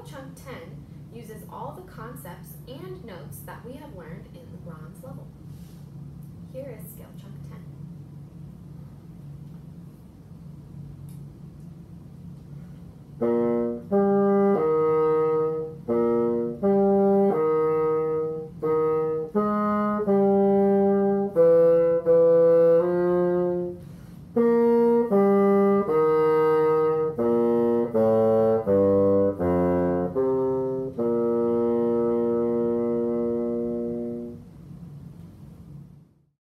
Scale Chunk 10 uses all the concepts and notes that we have learned in the bronze level. Here is Scale Chunk 10.